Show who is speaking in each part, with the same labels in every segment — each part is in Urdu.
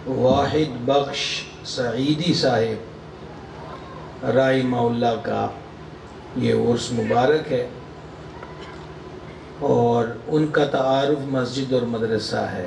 Speaker 1: واحد بخش سعیدی صاحب رحمہ اللہ کا یہ عرس مبارک ہے، اور ان کا تعارف مسجد اور مدرسہ ہے،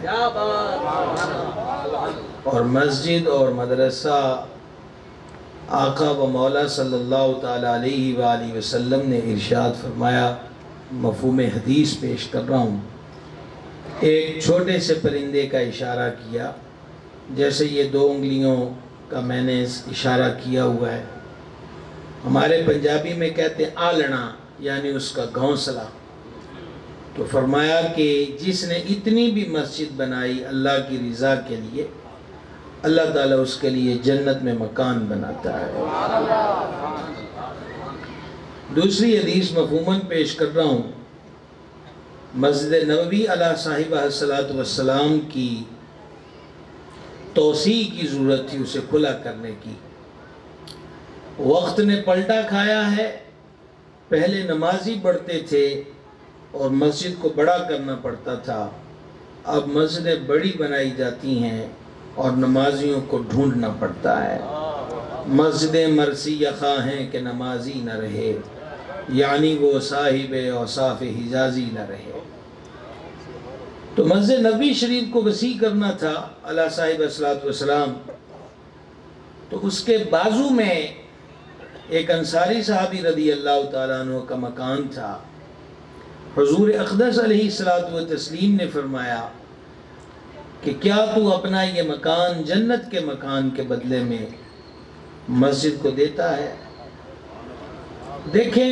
Speaker 1: اور مسجد اور مدرسہ آقا و مولا صلی اللہ تعالیٰ علیہ وآلہ وسلم نے ارشاد فرمایا، مفہوم حدیث پیش کر رہا ہوں۔ ایک چھوٹے سے پرندے کا اشارہ کیا، جیسے یہ 2 انگلیوں کا میں نے اشارہ کیا ہوا ہے، ہمارے پنجابی میں کہتے ہیں آلنا، یعنی اس کا گھونسلہ۔ تو فرمایا کہ جس نے اتنی بھی مسجد بنائی اللہ کی رضا کے لیے، اللہ تعالیٰ اس کے لیے جنت میں مکان بناتا ہے۔ دوسری حدیث مفہوماً پیش کر رہا ہوں۔ مسجد نبوی علیہ صاحبہ الصلاۃ والسلام کی توسیع کی ضرورت تھی، اسے کھلا کرنے کی۔ وقت نے پلٹا کھایا ہے، پہلے نمازی بڑھتے تھے اور مسجد کو بڑا کرنا پڑتا تھا، اب مسجدیں بڑی بنائی جاتی ہیں اور نمازیوں کو ڈھونڈنا پڑتا ہے۔ مسجدیں مرسی یخواں ہیں کہ نمازی نہ رہے، یعنی وہ صاحب اوصاف حجازی نہ رہے۔ تو مسجد نبوی شریف کو وسیع کرنا تھا علیہ صاحب الصلاۃ والسلام، تو اس کے بازو میں ایک انصاری صحابی رضی اللہ تعالیٰ عنہ کا مکان تھا۔ حضور اقدس علیہ الصلاۃ والتسلیم نے فرمایا کہ کیا تو اپنا یہ مکان جنت کے مکان کے بدلے میں مسجد کو دیتا ہے؟ دیکھیں،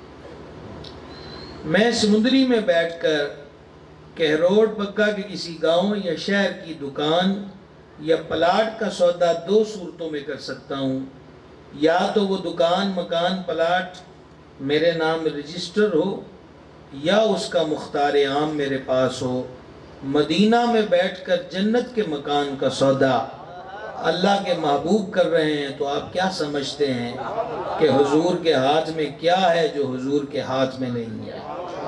Speaker 1: میں سمندری میں بیٹھ کر کہروڑ پکا کے کسی گاؤں یا شہر کی دکان یا پلاٹ کا سودا 2 صورتوں میں کر سکتا ہوں، یا تو وہ دکان مکان پلاٹ میرے نام رجسٹر ہو، یا اس کا مختار عام میرے پاس ہو۔ مدینہ میں بیٹھ کر جنت کے مکان کا سودا اللہ کے محبوب کر رہے ہیں، تو آپ کیا سمجھتے ہیں کہ حضور کے ہاتھ میں کیا ہے جو حضور کے ہاتھ میں نہیں ہے؟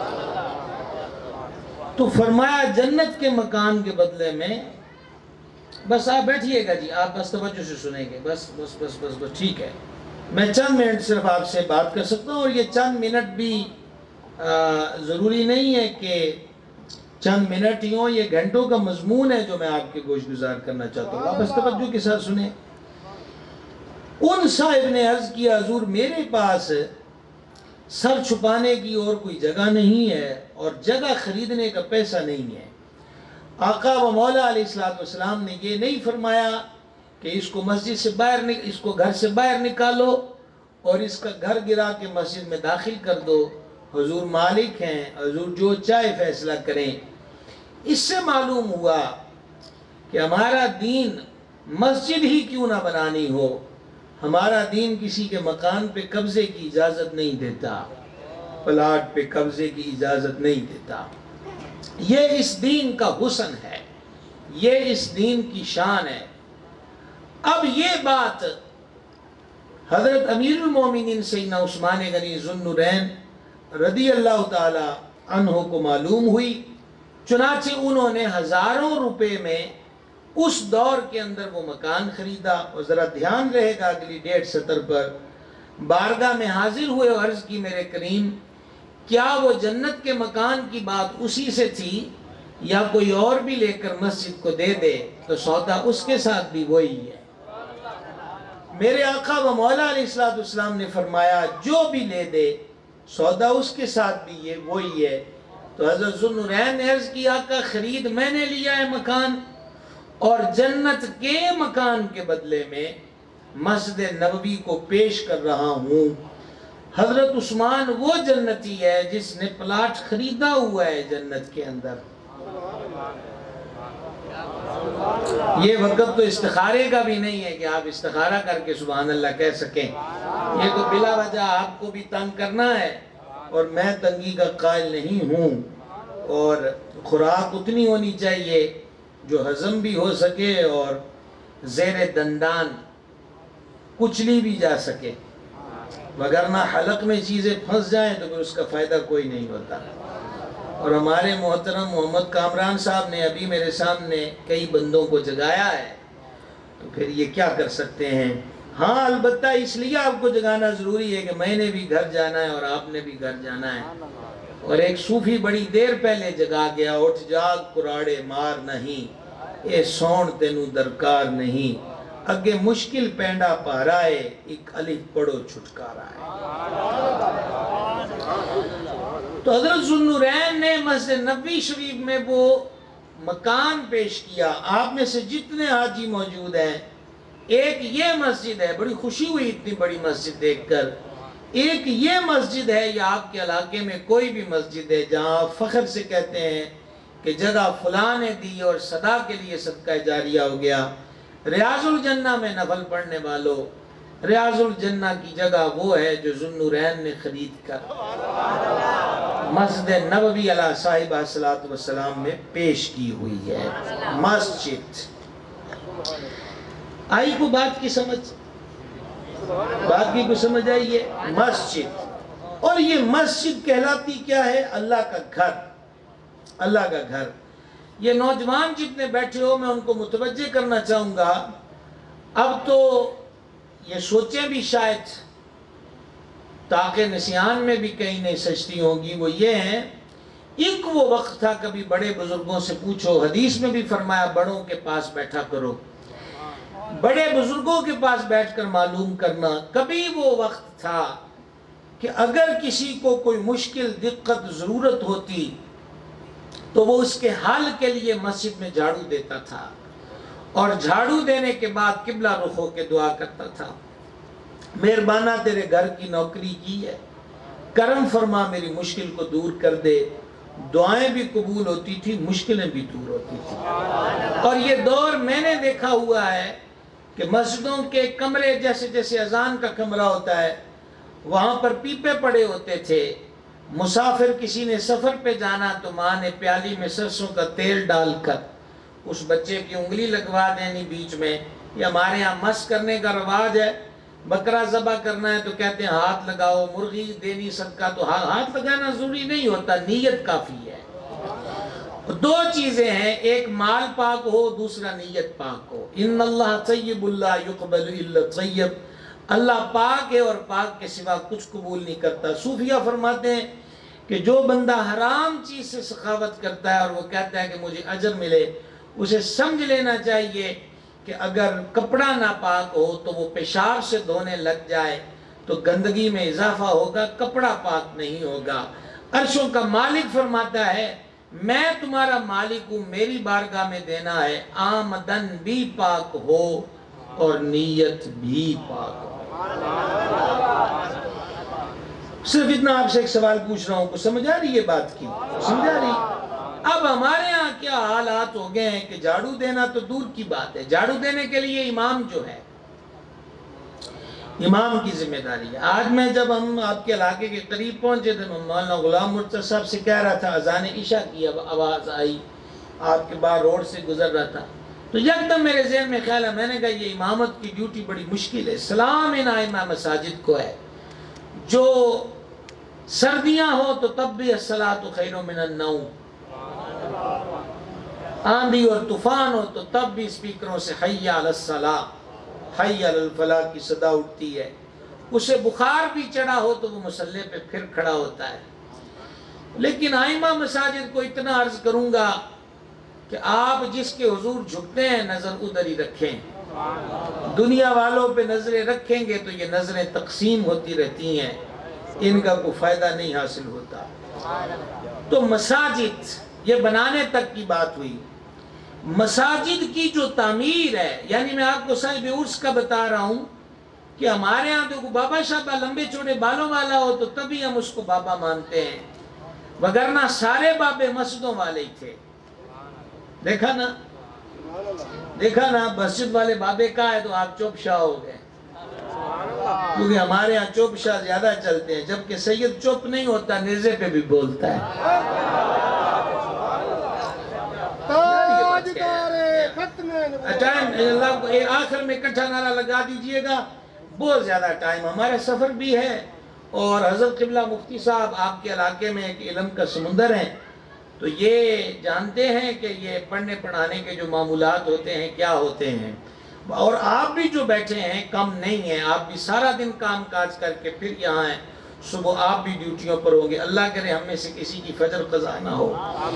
Speaker 1: تو فرمایا جنت کے مکان کے بدلے میں، بس آپ بیٹھیے گا جی، آپ بس توجہ سے سنیں گے، بس بس بس بس بس ٹھیک ہے، میں چند منٹ صرف آپ سے بات کر سکتا ہوں، اور یہ چند منٹ بھی ضروری نہیں ہے کہ چند منٹ ہی ہوں، یہ گھنٹوں کا مضمون ہے جو میں آپ کے گوش گزار کرنا چاہتا ہوں، آپ بس توجہ کے ساتھ سنیں۔ ان صاحب نے عرض کیا، حضور میرے پاس سر چھپانے کی اور کوئی جگہ نہیں ہے، اور جگہ خریدنے کا پیسہ نہیں ہے۔ آقا و مولا علیہ السلام نے یہ نہیں فرمایا کہ اس کو مسجد سے باہر اس کو گھر سے باہر نکالو اور اس کا گھر گرا کے مسجد میں داخل کر دو۔ حضور مالک ہیں، حضور جو چاہے فیصلہ کریں۔ اس سے معلوم ہوا کہ ہمارا دین مسجد ہی کیوں نہ بنانی ہو، ہمارا دین کسی کے مکان پہ قبضے کی اجازت نہیں دیتا، پلاٹ پہ قبضے کی اجازت نہیں دیتا۔ یہ اس دین کا حسن ہے، یہ اس دین کی شان ہے۔ اب یہ بات حضرت امیر المومنین سیدنا عثمان غنی ذو النورین رضی اللہ تعالی عنہ کو معلوم ہوئی، چنانچہ انہوں نے ہزاروں روپے میں اس دور کے اندر وہ مکان خریدا۔ اور ذرا دھیان رہے گا اگلی 1.5 سطر پر، بارگاہ میں حاضر ہوئے اور عرض کی، میرے کریم کیا وہ جنت کے مکان کی بات اسی سے تھی یا کوئی اور بھی لے کر مسجد کو دے دے؟ تو سودا اس کے ساتھ بھی وہی ہے۔ میرے آقا و مولا علیہ السلام نے فرمایا جو بھی لے دے سودا اس کے ساتھ بھی یہ وہی ہے۔ تو حضرت ذو النورین نے عرض کیا، آقا خرید میں نے لیا ہے مکان، اور جنت کے مکان کے بدلے میں مسجد نبوی کو پیش کر رہا ہوں۔ حضرت عثمان وہ جنتی ہے جس نے پلاٹ خریدا ہوا ہے جنت کے اندر۔ یہ وقت تو استخارے کا بھی نہیں ہے کہ آپ استخارہ کر کے سبحان اللہ کہہ سکیں، یہ تو بلا وجہ آپ کو بھی تنگ کرنا ہے، اور میں تنگی کا قائل نہیں ہوں، اور خوراک اتنی ہونی چاہیے جو ہضم بھی ہو سکے اور زیر دندان کچلی بھی جا سکے، وگرنہ حلق میں چیزیں پھنس جائیں تو پھر اس کا فائدہ کوئی نہیں ہوتا۔ اور ہمارے محترم محمد کامران صاحب نے ابھی میرے سامنے کئی بندوں کو جگایا ہے تو پھر یہ کیا کر سکتے ہیں؟ ہاں البتہ اس لیے آپ کو جگانا ضروری ہے کہ میں نے بھی گھر جانا ہے اور آپ نے بھی گھر جانا ہے۔ اور ایک صوفی بڑی دیر پہلے جگا گیا، اٹھ جاگ کراڑے مار نہیں، اے سون تینوں درکار نہیں، اگے مشکل پینڈا پارائے، ایک الف پڑھو چھٹکارا ہے۔ تو حضرت ذوالنورین نے مسجد نبوی شریف میں وہ مکان پیش کیا۔ آپ میں سے جتنے حاجی موجود ہیں، ایک یہ مسجد ہے، بڑی خوشی ہوئی اتنی بڑی مسجد دیکھ کر، ایک یہ مسجد ہے یا آپ کے علاقے میں کوئی بھی مسجد ہے جہاں آپ فخر سے کہتے ہیں کہ جگہ فلاں نے دی اور صدا کے لیے صدقہ جاریہ ہو گیا۔ ریاض الجنہ میں نفل پڑھنے والوں، ریاض الجنہ کی جگہ وہ ہے جو ذوالنورین نے خرید کر مسجد نبوی علیہ صاحبہ الصلاۃ والسلام میں پیش کی ہوئی ہے۔ مسجد آئی کو بات کی سمجھ؟ بات کی کو سمجھ آئی ہے؟ مسجد، اور یہ مسجد کہلاتی کیا ہے؟ اللہ کا گھر، اللہ کا گھر۔ یہ نوجوان جتنے بیٹھے ہو میں ان کو متوجہ کرنا چاہوں گا، اب تو یہ سوچیں بھی شاید تاکہ نسیان میں بھی کہیں نہیں سجتی ہوں گی، وہ یہ ہیں، ایک وہ وقت تھا کبھی بڑے بزرگوں سے پوچھو، حدیث میں بھی فرمایا بڑوں کے پاس بیٹھا کرو، بڑے بزرگوں کے پاس بیٹھ کر معلوم کرنا۔ کبھی وہ وقت تھا کہ اگر کسی کو کوئی مشکل دقت ضرورت ہوتی تو وہ اس کے حل کے لیے مسجد میں جھاڑو دیتا تھا، اور جھاڑو دینے کے بعد قبلہ رخ ہو کے دعا کرتا تھا، مہربانہ تیرے گھر کی نوکری کی ہے، کرم فرما میری مشکل کو دور کر دے۔ دعائیں بھی قبول ہوتی تھی، مشکلیں بھی دور ہوتی تھی۔ اور یہ دور میں نے دیکھا ہوا ہے کہ مسجدوں کے کمرے جیسے جیسے اذان کا کمرہ ہوتا ہے وہاں پر پیپے پڑے ہوتے تھے، مسافر کسی نے سفر پہ جانا تو ماں نے پیالی میں سرسوں کا تیل ڈال کر اس بچے کی انگلی لگوا دینی بیچ میں۔ یہ ہمارے ہاں مس کرنے کا رواج ہے، بکرا ذبح کرنا ہے تو کہتے ہیں ہاتھ لگاؤ، مرغی دینی صدقہ تو ہاتھ لگانا ضروری نہیں ہوتا، نیت کافی ہے۔ دو چیزیں ہیں، ایک مال پاک ہو، دوسرا نیت پاک ہو۔ ان اللہ طیب لا یقبل الا طیب، اللہ پاک ہے اور پاک کے سوا کچھ قبول نہیں کرتا۔ صوفیہ فرماتے ہیں کہ جو بندہ حرام چیز سے سخاوت کرتا ہے اور وہ کہتا ہے کہ مجھے اجر ملے، اسے سمجھ لینا چاہیے کہ اگر کپڑا ناپاک ہو تو وہ پیشاب سے دھونے لگ جائے تو گندگی میں اضافہ ہوگا، کپڑا پاک نہیں ہوگا۔ عرشوں کا مالک فرماتا ہے میں تمہارا مالک ہوں، میری بارگاہ میں دینا ہے، آمدن بھی پاک ہو اور نیت بھی پاک ہو۔ صرف اتنا آپ سے ایک سوال پوچھ رہا ہوں، کو سمجھ آ رہی ہے بات کی؟ سمجھ آ رہی؟ اب ہمارے ہاں کیا حالات ہو گئے ہیں کہ جھاڑو دینا تو دور کی بات ہے، جھاڑو دینے کے لیے امام جو ہے، امام کی ذمہ داری ہے۔ آج میں جب ہم آپ کے علاقے کے قریب پہنچے تھے، مولانا غلام مرتضی صاحب سے کہہ رہا تھا، اذان عشاء کی آواز آئی، آپ کے باہر روڈ سے گزر رہا تھا تو یکدم میرے ذہن میں خیال ہے، میں نے کہا یہ امامت کی ڈیوٹی بڑی مشکل ہے۔ سلام ان ائمہ مساجد کو ہے، جو سردیاں ہو تو تب بھی الصلاۃ خیر من النوم، آندھی اور طوفان ہو تو تب بھی اسپیکروں سے حی علی الصلاۃ، حی علی الفلاح کی صدا اٹھتی ہے۔ اسے بخار بھی چڑھا ہو تو وہ مصلی پہ پھر کھڑا ہوتا ہے۔ لیکن ائمہ مساجد کو اتنا عرض کروں گا کہ آپ جس کے حضور جھکتے ہیں نظر ادھر ہی رکھیں، دنیا والوں پہ نظریں رکھیں گے تو یہ نظریں تقسیم ہوتی رہتی ہیں، ان کا کوئی فائدہ نہیں حاصل ہوتا۔ تو مساجد یہ بنانے تک کی بات ہوئی، مساجد کی جو تعمیر ہے، یعنی میں آپ کو صاحب عرس کا بتا رہا ہوں کہ ہمارے ہاں تو بابا شابہ لمبے چوڑے بالوں والا ہو تو تبھی ہم اس کو بابا مانتے ہیں، وگرنہ سارے بابے مسجدوں والے ہی تھے۔ دیکھا نا مسجد والے بابے کا ہے تو آپ چوپ شاہ ہو گئے، کیونکہ ہمارے ہاں چوپ شاہ زیادہ چلتے ہیں، جبکہ سید چوپ نہیں ہوتا، نیزے پہ بھی بولتا ہے۔ اللہ کو آخر میں اکٹھا نعرہ لگا دیجئے گا، بہت زیادہ ٹائم، ہمارا سفر بھی ہے، اور حضرت قبلہ مفتی صاحب آپ کے علاقے میں ایک علم کا سمندر ہیں، تو یہ جانتے ہیں کہ یہ پڑھنے پڑھانے کے جو معمولات ہوتے ہیں کیا ہوتے ہیں۔ اور آپ بھی جو بیٹھے ہیں کم نہیں ہیں، آپ بھی سارا دن کام کاج کر کے پھر یہاں ہیں، صبح آپ بھی ڈیوٹیوں پر ہوں گے، اللہ کرے ہم میں سے کسی کی فجر قضا نہ ہو۔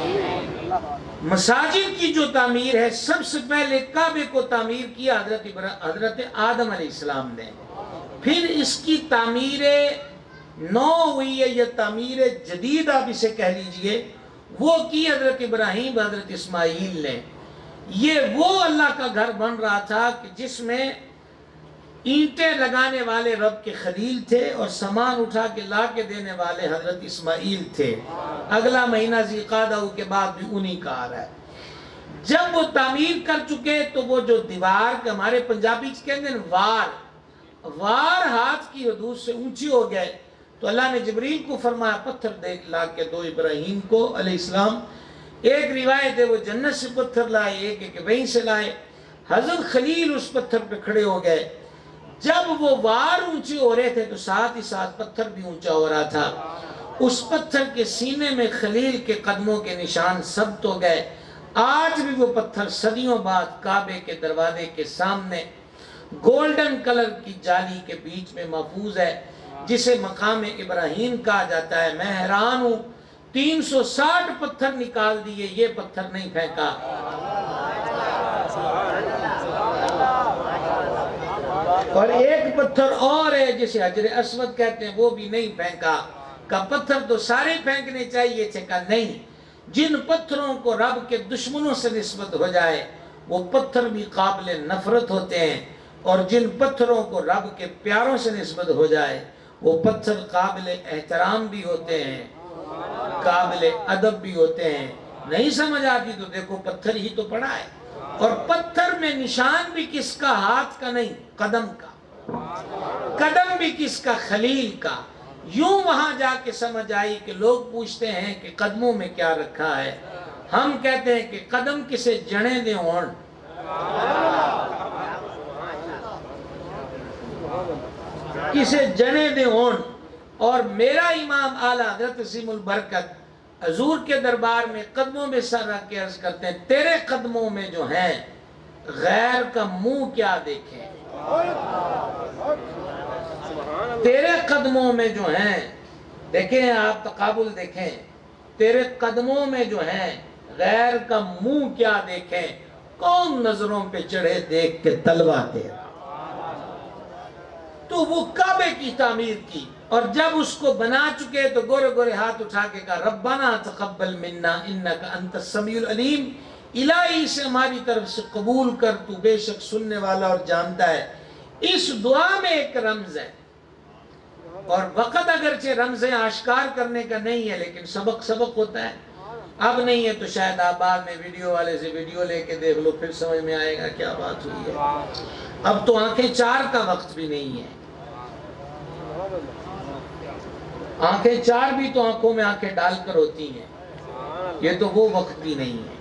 Speaker 1: مساجد کی جو تعمیر ہے، سب سے پہلے کعبے کو تعمیر کیا حضرت آدم علیہ السلام نے، پھر اس کی تعمیر نو ہوئی ہے، یہ تعمیر جدید آپ اسے کہہ لیجئے، وہ کی حضرت ابراہیم حضرت اسماعیل نے۔ یہ وہ اللہ کا گھر بن رہا تھا کہ جس میں اینٹیں لگانے والے رب کے خلیل تھے اور سامان اٹھا کے لا کے دینے والے حضرت اسماعیل تھے۔ اگلا مہینہ ذی قعدہ کے بعد بھی انہی کا آ رہا ہے۔ جب وہ تعمیر کر چکے تو وہ جو دیوار کے ہمارے پنجابی کہتے ہیں وار ہاتھ کی حدود سے اونچی ہو گئے، تو اللہ نے جبریل کو فرمایا پتھر دے لا کے دو ابراہیم کو علیہ السلام۔ ایک روایت ہے وہ جنت سے پتھر لائے، ایک وہیں سے لائے۔ حضرت خلیل اس پتھر پہ کھڑے ہو گئے۔ جب وہ وار اونچے ہو رہے تھے تو ساتھ ہی ساتھ پتھر بھی اونچا ہو رہا تھا۔ اس پتھر کے سینے میں خلیل کے قدموں کے نشان ثبت ہو گئے۔ آج بھی وہ پتھر صدیوں بعد کعبے کے دروازے کے سامنے گولڈن کلر کی جالی کے بیچ میں محفوظ ہے، جسے مقام ابراہیم کہا جاتا ہے۔ میں حیران ہوں، 360 پتھر نکال دیے، یہ پتھر نہیں پھینکا۔ اور ایک پتھر اور ہے جسے حجر اسود کہتے ہیں، وہ بھی نہیں پھینکا۔ کہ پتھر تو سارے پھینکنے چاہیے تھے، کہ نہیں، جن پتھروں کو رب کے دشمنوں سے نسبت ہو جائے وہ پتھر بھی قابل نفرت ہوتے ہیں، اور جن پتھروں کو رب کے پیاروں سے نسبت ہو جائے وہ پتھر قابل احترام بھی ہوتے ہیں، قابل ادب بھی ہوتے ہیں۔ نہیں سمجھ آتی تو دیکھو پتھر ہی تو پڑا ہے، اور پتھر میں نشان بھی کس کا؟ ہاتھ کا نہیں، قدم کا۔ قدم بھی کس کا؟ خلیل کا۔ یوں وہاں جا کے سمجھ آئی کہ لوگ پوچھتے ہیں کہ قدموں میں کیا رکھا ہے، ہم کہتے ہیں کہ قدم کسے جنے دے ہون، کسے جنے دے ہون۔ اور میرا امام اعلیٰ حضرت عظیم البرکت حضور کے دربار میں قدموں میں سر رکھ کے عرض کرتے ہیں، تیرے قدموں میں جو ہیں غیر کا منہ کیا دیکھیں، تیرے قدموں میں جو ہیں، دیکھیں آپ تقابل دیکھیں، تیرے قدموں میں جو ہیں غیر کا منہ کیا دیکھیں، کون نظروں پہ چڑھے دیکھ کے تلوا تیرا۔ تو وہ کعبے کی تعمیر کی، اور جب اس کو بنا چکے تو گورے گورے ہاتھ اٹھا کے کہا ربنا تقبل منا انکا انت السمیع العلیم، الہی سے ہماری طرف سے قبول کر، تو بے شک سننے والا اور جانتا ہے۔ اس دعا میں ایک رمز ہے، اور وقت اگرچہ رمز آشکار کرنے کا نہیں ہے، لیکن سبق ہوتا ہے۔ اب نہیں ہے تو شاید آپ بعد میں ویڈیو والے سے ویڈیو لے کے دیکھ لو، پھر سمجھ میں آئے گا کیا بات ہوئی ہے۔ اب تو آنکھیں چار کا وقت بھی نہیں ہے، آنکھیں چار بھی تو آنکھوں میں آنکھیں ڈال کر ہوتی ہیں، یہ تو وہ وقت بھی نہیں ہے۔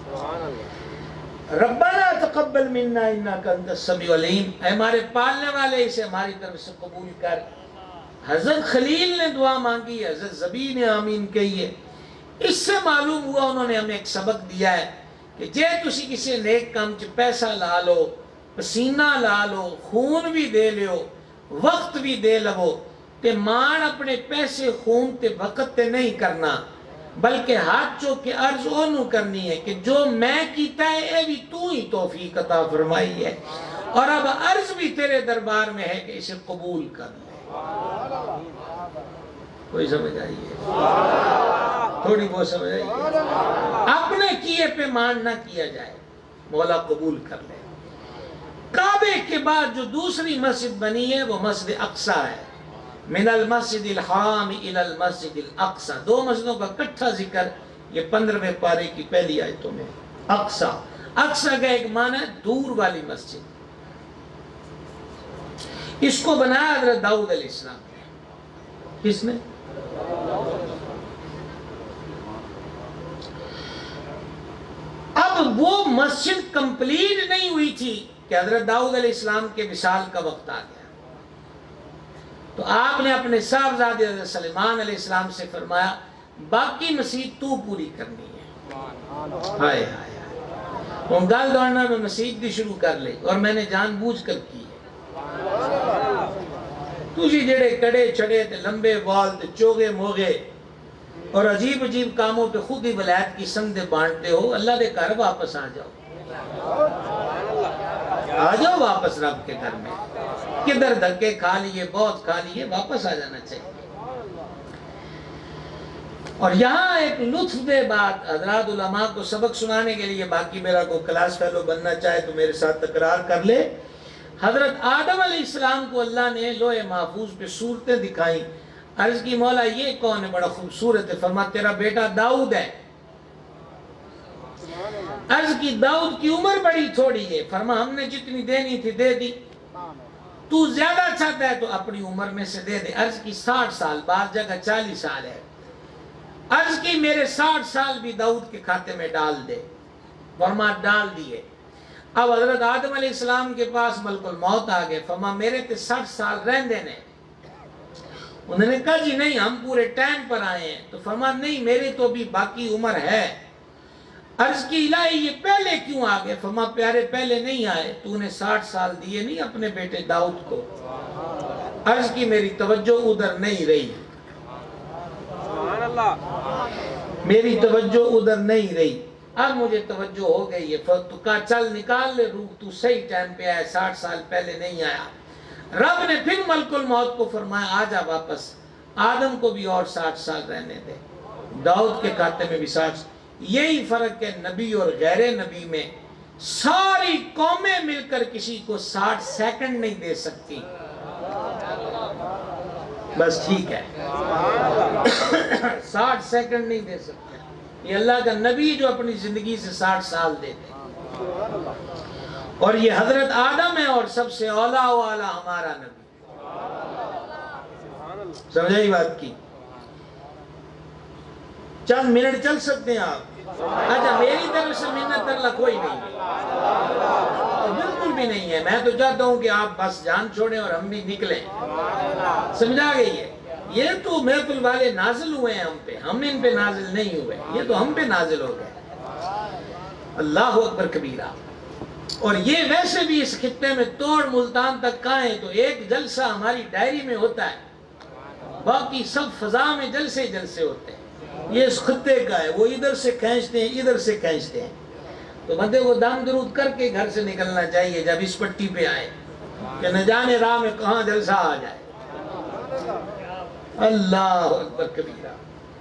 Speaker 1: ربنا تقبل منا انکا انت السمیع العلیم، اے ہمارے پالنے والے اسے ہماری طرف سے قبول کر۔ حضرت خلیل نے دعا مانگی، حضرت زبی نے آمین کہی ہے۔ اس سے معلوم ہوا انہوں نے ہمیں ایک سبق دیا ہے کہ جے تسی کسی نیک کام چ پیسہ لا لو، پسینہ لا لو، خون بھی دے لو، وقت بھی دے لو، تے مان اپنے پیسے خون تے وقت تے نہیں کرنا، بلکہ ہاتھ چو کے عرض اونوں کرنی ہے کہ جو میں کیتا ہے اے بھی تو ہی توفیق عطا فرمائی ہے، اور اب عرض بھی تیرے دربار میں ہے کہ اسے قبول کر لے۔ کوئی سمجھ آئی ہے؟ تھوڑی بہت سمجھ آئی ہے؟ اپنے کیے پہ مان نہ کیا جائے، مولا قبول کر لے۔ کعبے کے بعد جو دوسری مسجد بنی ہے وہ مسجد اقصی ہے۔ من المسجد الحرام الى المسجد الاقصی، دو مسجدوں کا اکٹھا ذکر یہ 15ویں پارے کی پہلی آیتوں میں۔ اقصی، اقصی کا ایک معنی ہے دور والی مسجد۔ اس کو بنایا حضرت داؤد علیہ السلام نے۔ کس نے؟ اب وہ مسجد کمپلیٹ نہیں ہوئی تھی کہ حضرت داؤد علیہ السلام کے وصال کا وقت آ گیا، تو آپ نے اپنے صاحبزادے حضرت سلیمان علیہ السلام سے فرمایا باقی مسجد تو پوری کرنی ہے۔ ہائے ہائے، ہوں گل دوڑنا میں مسیح دی شروع کر لے اور میں نے جان بوجھ کر کی ہے. تجھے جڑے کڑے چھڑے تے لمبے وال تے چوگے موگے اور عجیب عجیب کاموں پہ خود ہی ولایت کی سندے بانٹتے ہو، اللہ دے گھر واپس آ جاؤ. آ جاؤ واپس رب کے گھر میں. کدھر دھکے کھا لیے، بہت کھا لیے، واپس آ جانا چاہیے. اور یہاں ایک لطف دے بات حضرات علماء کو سبق سنانے کے لیے، باقی میرا کوئی کلاس فیلو بننا چاہے تو میرے ساتھ تکرار کر لے. حضرت آدم علیہ السلام کو اللہ نے لوح محفوظ پہ صورتیں دکھائیں. عرض کی مولا یہ کون ہے؟ بڑا خوبصورت ہے. فرما تیرا بیٹا داؤد ہے. عرض کی داؤد کی عمر بڑی تھوڑی ہے. فرما ہم نے جتنی دینی تھی دے دی، تو زیادہ چاہتا ہے تو اپنی عمر میں سے دے دے. عرض کی 60 سال، بعض جگہ 40 سال ہے. عرض کی میرے 60 سال بھی داؤد کے کھاتے میں ڈال دے. فرما ڈال دیے. اب حضرت آدم علیہ السلام کے پاس ملک الموت آ گئے. فرما میرے تے 60 سال رہن دینے. انہوں نے کہا جی نہیں ہم پورے ٹائم پر آئے ہیں. تو فرما نہیں میرے تو بھی باقی عمر ہے. عرض کی الہی یہ پہلے کیوں آ گئے؟ فرما پیارے پہلے نہیں آئے، تو نے 60 سال دیے نہیں اپنے بیٹے داؤد کو. عرض کی میری توجہ ادھر نہیں رہی، میری توجہ ادھر نہیں رہی. اب مجھے توجہ ہو گئی ہے. تو کہا چل نکال لے روح، تو صحیح ٹائم پہ آیا، 60 سال پہلے نہیں آیا. رب نے پھر ملک الموت کو فرمایا آ جا واپس. آدم کو بھی اور 60 سال رہنے دے، داؤد کے کھاتے میں بھی 60. یہی فرق ہے نبی اور غیر نبی میں. ساری قومیں مل کر کسی کو 60 سیکنڈ نہیں دے سکتی. بس ٹھیک ہے 60 سیکنڈ نہیں دے سکتے. یہ اللہ کا نبی جو اپنی زندگی سے 60 سال دیتے. اور یہ حضرت آدم ہے اور سب سے اولا و اعلیٰ ہمارا نبی. سمجھائی بات کی؟ چند منٹ چل سکتے ہیں آپ؟ اچھا میری طرف سے منت اللہ کوئی نہیں ہے، بالکل بھی نہیں ہے. میں تو چاہتا ہوں کہ آپ بس جان چھوڑیں اور ہم بھی نکلیں. سمجھا گئی ہے؟ یہ تو محفل والے نازل ہوئے ہیں ہم پہ، ہم ان پہ نازل نہیں ہوئے. یہ تو ہم پہ نازل ہو گئے. اللہ اکبر کبیرہ. اور یہ ویسے بھی اس خطے میں توڑ ملتان تک کا ہے تو ایک جلسہ ہماری ڈائری میں ہوتا ہے، باقی سب فضا میں جلسے جلسے ہوتے ہیں. یہ اس خطے کا ہے، وہ ادھر سے کھینچتے ہیں ادھر سے کھینچتے ہیں. تو بندے کو دم درود کر کے گھر سے نکلنا چاہیے جب اس پٹی پہ آئے کہ نہ جانے راہ میں کہاں جلسہ آ جائے. اللہ اکبر کبیرہ.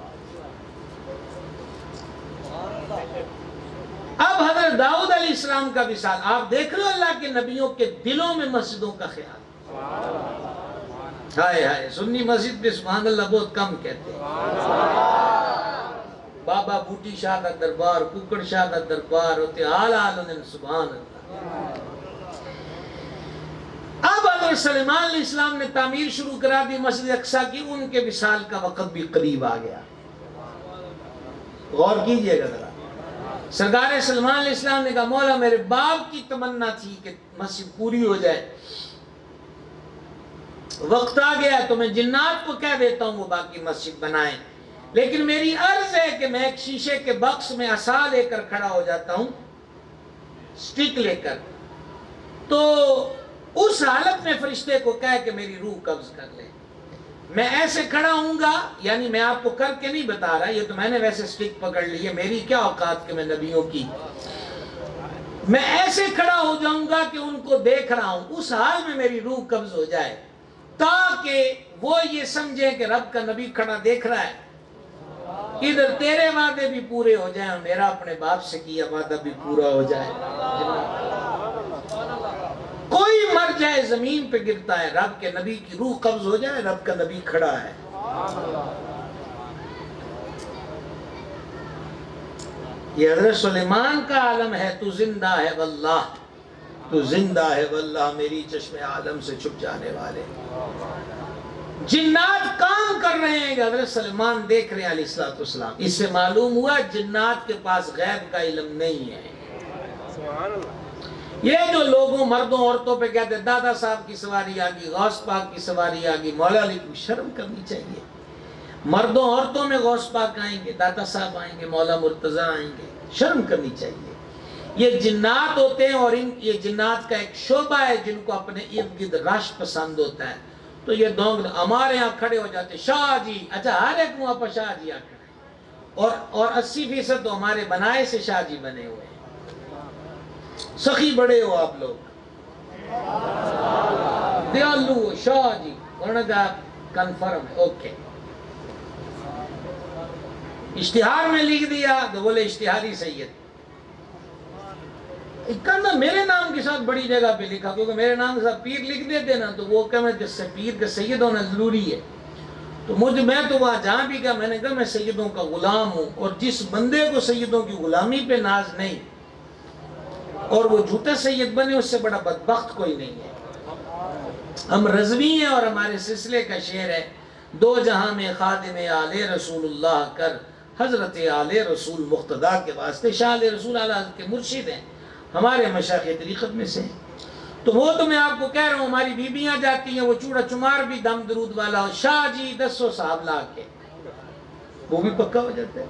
Speaker 1: اب حضرت داؤد علیہ السلام کا مثال آپ دیکھ لو. اللہ کے نبیوں کے دلوں میں مسجدوں کا خیال. ہائے ہائے سنی مسجد پہ سبحان اللہ بہت کم کہتے ہیں. بابا بوٹی شاہ کا دربار، ککڑ شاہ کا دربار ہوتے حال انہیں سبحان اللہ. اب حضرت سلیمان علیہ السلام نے تعمیر شروع کرا دی مسجد اقصی کی. ان کے وصال کا وقت بھی قریب آ گیا. غور کیجئے گا ذرا. سرکار سلیمان علیہ السلام نے کہا مولا میرے باپ کی تمنا تھی کہ مسجد پوری ہو جائے، وقت آ گیا تو میں جنات کو کہہ دیتا ہوں وہ باقی مسجد بنائیں. لیکن میری عرض ہے کہ میں ایک شیشے کے بکس میں عصا لے کر کھڑا ہو جاتا ہوں، سٹک لے کر. تو اس حالت میں فرشتے کو کہے کہ میری روح قبض کر لے. میں ایسے کھڑا ہوں گا، یعنی میں آپ کو کر کے نہیں بتا رہا، یہ تو میں نے ویسے سٹک پکڑ لی ہے، میری کیا اوقات کہ میں نبیوں کی. میں ایسے کھڑا ہو جاؤں گا کہ ان کو دیکھ رہا ہوں. اس حال میں میری روح قبض ہو جائے تاکہ وہ یہ سمجھے کہ رب کا نبی کھڑا دیکھ رہا ہے. ادھر تیرے وعدے بھی پورے ہو جائیں اور میرا اپنے باپ سے کیا وعدہ بھی پورا ہو جائے. کوئی مر جائے زمین پہ گرتا ہے، رب کے نبی کی روح قبض ہو جائے، رب کا نبی کھڑا ہے. یہ حضرت سلیمان کا عالم ہے. تو زندہ ہے واللہ، تو زندہ ہے واللہ میری چشم عالم سے چھپ جانے والے. جنات کام کر رہے ہیں کہ حضرت سلیمان دیکھ رہے ہیں علیہ السلام. اس سے معلوم ہوا جنات کے پاس غیب کا علم نہیں ہے. یہ جو لوگوں مردوں عورتوں پہ کہتے ہیں دادا صاحب کی سواری آگی، غوث پاک کی سواری آگی، مولا علی کو شرم کرنی چاہیے. مردوں عورتوں میں غوث پاک آئیں گے، دادا صاحب آئیں گے، مولا مرتضی آئیں گے، شرم کرنی چاہیے. یہ جنات ہوتے ہیں اور یہ جنات کا ایک شعبہ ہے جن کو اپنے ارد گرد رش پسند ہوتا ہے. تو یہ دونگ ہمارے ہاں کھڑے ہو جاتے شاہ جی. اچھا ہر ایک وہاں پر شاہ جی آ کھڑے اور 80% تو ہمارے بنائے سے شاہ جی بنے ہوئے ہیں. سخی بڑے ہو آپ لوگ, دیالو ہو شاہ جی. انہوں نے کہا کنفرم ہے, اوکے. اشتہار میں لکھ دیا تو بولے اشتہاری سید. کرنا میرے نام کے ساتھ بڑی جگہ پہ لکھا, کیونکہ میرے نام کے ساتھ پیر لکھ دیتے نا تو وہ کہ میں جس سے پیر کا سید ہونا ضروری ہے. تو میں تو وہاں جہاں بھی کہا, میں نے کہا میں سیدوں کا غلام ہوں, اور جس بندے کو سیدوں کی غلامی پہ ناز نہیں اور وہ جھوٹا سید بنے اس سے بڑا بدبخت کوئی نہیں ہے. ہم رضوی ہیں اور ہمارے سلسلے کا شعر ہے, دو جہاں میں خادم آل رسول اللہ کر, حضرت آل رسول مقتدا کے واسطے. شاہ آل رسول اعلیٰ حضرت کے مرشد ہیں, ہمارے مشائخ طریقت میں سے. تو وہ تو میں آپ کو کہہ رہا ہوں, ہماری بیبیاں جاتی ہیں, وہ چوڑا چمار بھی دم درود والا ہو, شاہ جی 10 صاحب لا کے, وہ بھی پکا ہو جاتا ہے.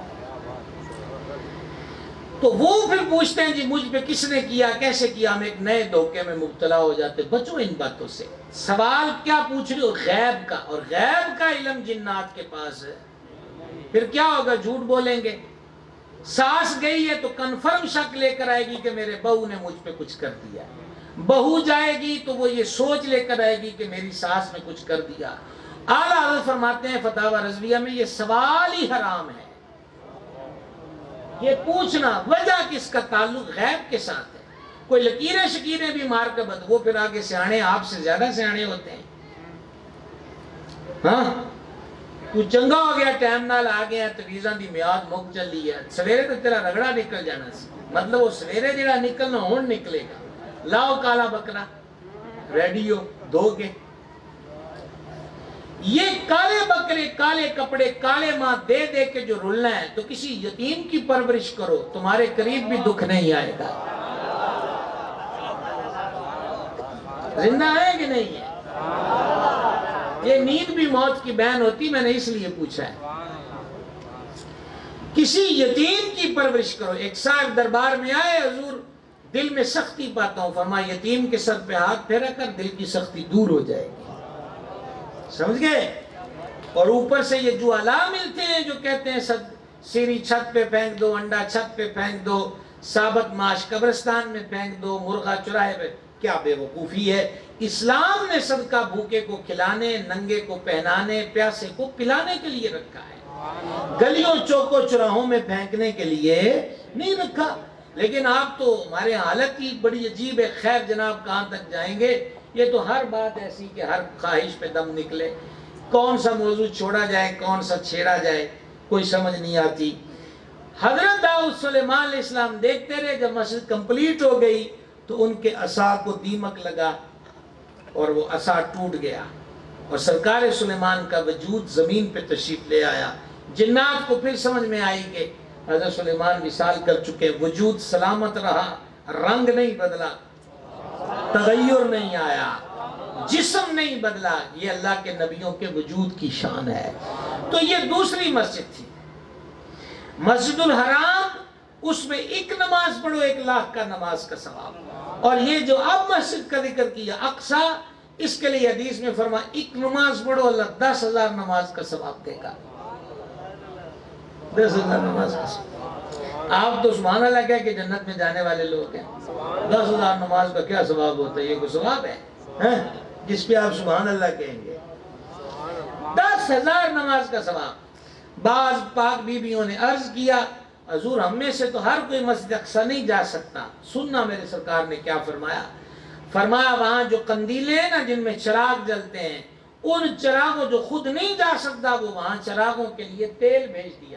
Speaker 1: تو وہ پھر پوچھتے ہیں جی مجھ پہ کس نے کیا, کیسے کیا. ہم ایک نئے دھوکے میں مبتلا ہو جاتے. بچو ان باتوں سے. سوال کیا پوچھ رہے ہو؟ غیب کا, اور غیب کا علم جنات کے پاس ہے. پھر کیا ہوگا؟ جھوٹ بولیں گے. ساس گئی ہے تو کنفرم شک لے کر آئے گی کہ میرے بہو نے مجھ پہ کچھ کر دیا. بہو جائے گی تو وہ یہ سوچ لے کر آئے گی کہ میری ساس نے کچھ کر دیا. اعلیٰ حضرت فرماتے ہیں فتاوی رضویہ میں یہ سوال ہی حرام ہے. یہ پوچھنا وجہ کس کا تعلق غیب کے ساتھ ہے. کوئی لکیریں شکیریں بھی مار کر بد, وہ پھر آگے سیانے آپ سے زیادہ سیانے ہوتے ہیں. ہاں تو چنگا ہو گیا, ٹائم نال آ گیا, تویزاں دی میاد مک چلی ہے, سویرے تو تیرا رگڑا نکل جانا سی. مطلب وہ سویرے جڑا نکلنا ہون نکلے گا. لاؤ کالا بکرا ریڈی ہو دھو کے. یہ کالے بکرے, کالے کپڑے, کالے ماں دے دے کے جو رلنا ہے, تو کسی یتیم کی پرورش کرو, تمہارے قریب بھی دکھ نہیں آئے گا. زندہ ہے کہ نہیں ہے؟ یہ نیند بھی موت کی بہن ہوتی, میں نے اس لیے پوچھا ہے. کسی یتیم کی پرورش کرو. ایک صاحب دربار میں آئے, حضور دل میں سختی پاتا ہوں. فرمایا یتیم کے سر پہ ہاتھ پھیرا کر, دل کی سختی دور ہو جائے گی. سمجھ گئے؟ اور اوپر سے یہ جو علا ملتے ہیں جو کہتے ہیں سیری چھت پہ پھینک دو, انڈا چھت پہ پھینک دو, ثابت ماش قبرستان میں پھینک دو, مرغا چوراہے پہ. کیا بے وقوفی ہے. اسلام نے صدقہ بھوکے کو کھلانے, ننگے کو پہنانے, پیاسے کو پلانے کے لیے رکھا ہے. گلیوں چوکوں چوراہوں میں پھینکنے کے لیے نہیں رکھا. لیکن آپ تو ہمارے حالت ہی بڑی عجیب ہے. خیر جناب کہاں تک جائیں گے. یہ تو ہر بات ایسی کہ ہر خواہش پہ دم نکلے. کون سا موضوع چھوڑا جائے, کون سا چھیڑا جائے, کوئی سمجھ نہیں آتی. حضرت داؤد سلیمان علیہ السلام دیکھتے رہے, جب مسجد کمپلیٹ ہو گئی تو ان کے عصا کو دیمک لگا اور وہ عصا ٹوٹ گیا, اور سرکار سلیمان کا وجود زمین پہ تشریف لے آیا. جنات کو پھر سمجھ میں آئی کہ حضرت سلیمان وصال کر چکے, وجود سلامت رہا, رنگ نہیں بدلا, تغیر نہیں آیا, جسم نہیں بدلا. یہ اللہ کے نبیوں کے وجود کی شان ہے. تو یہ دوسری مسجد تھی, مسجد الحرام. اس میں ایک نماز پڑھو 1,00,000 کا نماز کا ثواب. اور یہ جو اب مسجد کا ذکر کیا اقصا, اس کے لیے حدیث میں فرمایا ایک نماز پڑھو اللہ 10,000 نماز کا ثواب دے گا. 10,000 نماز کا ثواب. آپ تو سبحان اللہ کہہ کہ جنت میں جانے والے لوگ ہیں. 10,000 نماز کا کیا ثواب ہوتا ہے؟ یہ کوئی ثواب ہے جس پہ آپ سبحان اللہ کہیں گے؟ 10,000 نماز کا ثواب. بعض پاک بیویوں نے عرض کیا, حضور ہم میں سے تو ہر کوئی مسجد اقصی نہیں جا سکتا. سننا میرے سرکار نے کیا فرمایا. فرمایا وہاں جو قندیلیں ہیں نا جن میں چراغ جلتے ہیں, ان چراغوں جو خود نہیں جا سکتا وہ وہاں چراغوں کے لیے تیل بھیج دیا.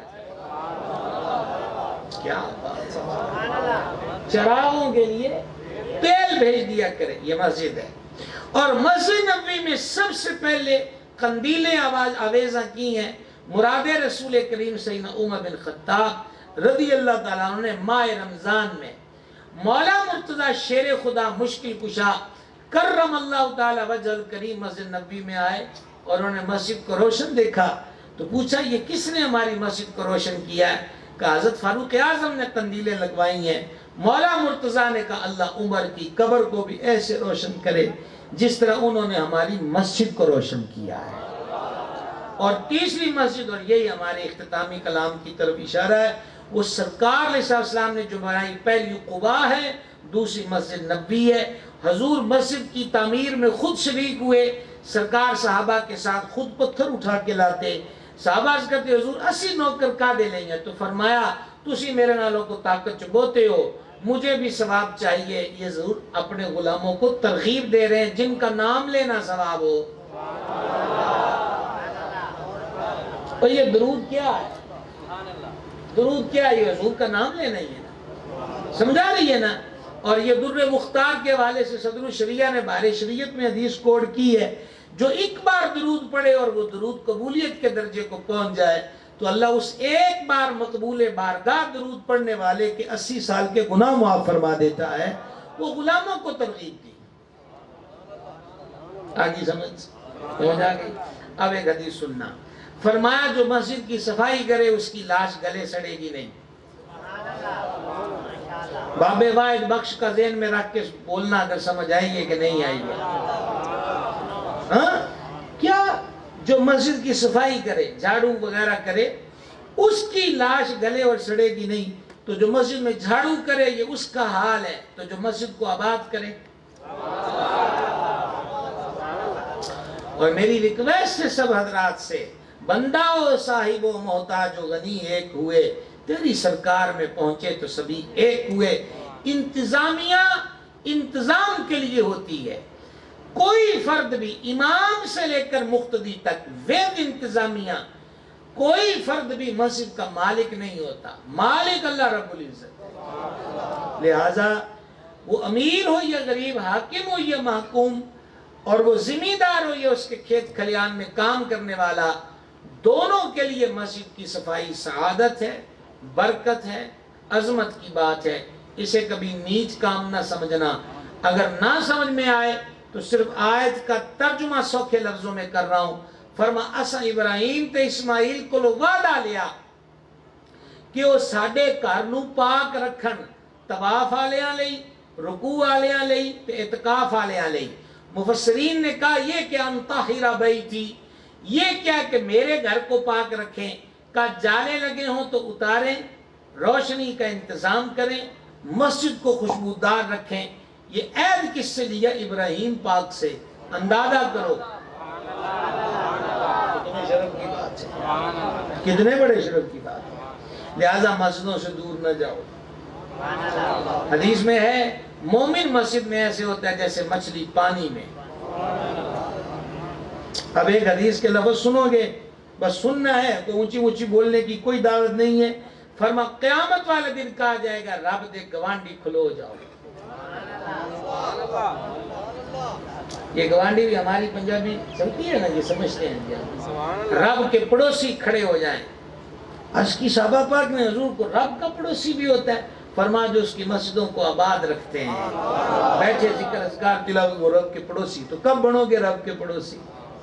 Speaker 1: کیا بات ہے, چراغوں کے لیے تیل بھیج دیا کرے. یہ مسجد ہے. اور مسجد نبوی میں سب سے پہلے قندیلیں آویزاں کی ہیں مراد رسول کریم سیدنا عمر بن خطاب رضی اللہ تعالیٰ عنہ نے ماہ رمضان میں مولا مرتضی شیر خدا مشکل کشا کرم اللہ تعالیٰ وجہ الکریم مسجد نبوی میں آئے, اور انہوں نے مسجد کو روشن دیکھا تو پوچھا یہ کس نے ہماری مسجد کو روشن کیا ہے؟ کہ حضرت فاروق اعظم نے قندیلیں لگوائی ہیں. مولا مرتضیٰ نے کہا اللہ عمر کی قبر کو بھی ایسے روشن کرے جس طرح انہوں نے ہماری مسجد کو روشن کیا ہے۔ اور تیسری مسجد، اور یہی ہمارے اختتامی کلام کی طرف اشارہ ہے، وہ سرکار علیہ السلام نے جو بنائی، پہلی قباء ہے، دوسری مسجد نبوی ہے۔ حضور مسجد کی تعمیر میں خود شریک ہوئے، سرکار صحابہ کے ساتھ خود پتھر اٹھا کے لاتے۔ صحابہ عرض کرتے حضور 80 نوکر کا دے لیں گے، تو فرمایا تسی میرے نالوں کو طاقت چبوتے ہو، مجھے بھی ثواب چاہیے۔ یہ ضرور اپنے غلاموں کو ترغیب دے رہے ہیں جن کا نام لینا ثواب ہو۔ اور یہ درود کیا ہے؟ درود کیا ہے؟ یہ حضور کا نام لینا ہی ہے نا، سمجھا رہی ہے نا۔ اور یہ در مختار کے حوالے سے صدر الشریعہ نے بارِ شریعت میں حدیث کوڈ کی ہے، جو ایک بار درود پڑھے اور وہ درود قبولیت کے درجے کو پہنچ جائے تو اللہ اس ایک بار مقبول بارگاہ درود پڑھنے والے کے 80 سال کے گناہ معاف فرما دیتا ہے۔ وہ غلاموں کو ترغیب دی۔ آگی سمجھ آ گئی؟ اب ایک حدیث سننا، فرمایا جو مسجد کی صفائی کرے اس کی لاش گلے سڑے گی نہیں۔ باب واحد بخش کا ذہن میں رکھ کے بولنا اگر سمجھ آئی ہے کہ نہیں آئی ہے۔ ہاں کیا؟ جو مسجد کی صفائی کرے، جھاڑو وغیرہ کرے، اس کی لاش گلے اور سڑے گی نہیں۔ تو جو مسجد میں جھاڑو کرے یہ اس کا حال ہے، تو جو مسجد کو آباد کرے۔ اور میری ریکویسٹ ہے سب حضرات سے، بندہ و صاحب و محتاج و غنی ایک ہوئے، تیری سرکار میں پہنچے تو سبھی ایک ہوئے۔ انتظامیہ انتظام کے لیے ہوتی ہے، کوئی فرد بھی امام سے لے کر مقتدی تک وید انتظامیہ، کوئی فرد بھی مسجد کا مالک نہیں ہوتا، مالک اللہ رب العزت۔ لہذا وہ امیر ہو یا غریب، حاکم ہو یا محکوم، اور وہ ذمہ دار ہو یا اس کے کھیت کھلیان میں کام کرنے والا، دونوں کے لیے مسجد کی صفائی سعادت ہے، برکت ہے، عظمت کی بات ہے۔ اسے کبھی نیچ کام نہ سمجھنا۔ اگر نہ سمجھ میں آئے تو صرف آیت کا ترجمہ سوکھے لفظوں میں کر رہا ہوں۔ فرما اسا ابراہیم تے اسماعیل کو وعدہ لیا کہ وہ ساڈے گھر نو پاک رکھن، طواف والیاں لئی، رکوع والیاں لئی تے اعتکاف والیاں لئی۔ مفسرین نے کہا یہ کہ انطہر بیتی، یہ کیا کہ میرے گھر کو پاک رکھیں، کا جالے لگے ہوں تو اتاریں، روشنی کا انتظام کریں، مسجد کو خوشبودار رکھیں۔ یہ عہد کس سے لیا؟ ابراہیم پاک سے۔ اندازہ کرو کتنے شرف کی بات ہے، کتنے بڑے شرف کی بات ہے۔ لہذا مسجدوں سے دور نہ جاؤ۔ حدیث میں ہے مومن مسجد میں ایسے ہوتا ہے جیسے مچھلی پانی میں۔ اب ایک حدیث کے لفظ سنو گے، بس سننا ہے، کوئی اونچی اونچی بولنے کی کوئی دعوت نہیں ہے۔ فرما قیامت والے دن کہا جائے گا رب دے گوانڈی کھلو جاؤ۔ یہ گوانڈی بھی ہماری پنجابی چلتی ہے نا، یہ سمجھتے ہیں رب کے پڑوسی کھڑے ہو جائیں۔ عرض کی صحابہ پاک نے حضور کو رب کا پڑوسی بھی ہوتا ہے؟ فرما جو اس کی مسجدوں کو آباد رکھتے ہیں، بیٹھے ذکر اذکار تلاوت، وہ رب کے پڑوسی۔ تو کب بنو گے رب کے پڑوسی؟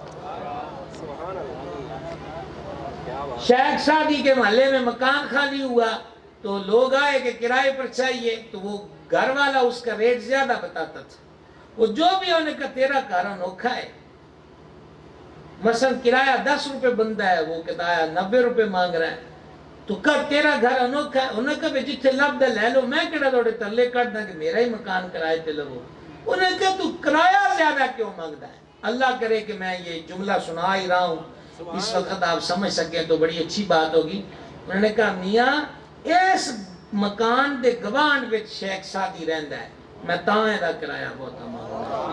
Speaker 1: شیخ سعدی کے محلے میں مکان خالی ہوا تو لوگ آئے کہ کرائے پر چاہیے، تو وہ گھر والا اس کا ریٹ زیادہ بتاتا تھا۔ وہ جو بھی ہونے کا تیرا گھر انوکھا ہے، مثلا کرایہ 10 روپے بندہ ہے، وہ کرایہ 90 روپے مانگ رہا ہے، تو کب تیرا گھر انوکھا ہے؟ انہوں نے کہا جتھے لب دے لے لو، میں کہڑا توڑے ترلے کٹ دا کہ میرا ہی مکان کرائے تے لگو۔ انہوں نے کہا تو کرایہ زیادہ کیوں مانگتا ہے؟ اللہ کرے کہ میں یہ جملہ سنا ہی رہا ہوں، اس وقت آپ سمجھ سکیں تو بڑی اچھی بات ہوگی۔ انہوں نے کہا میاں اس مکان دے گوانڈ وچ شیخ سعدی رہندا ہے، میں تاں دا کرایہ بہت مانگدا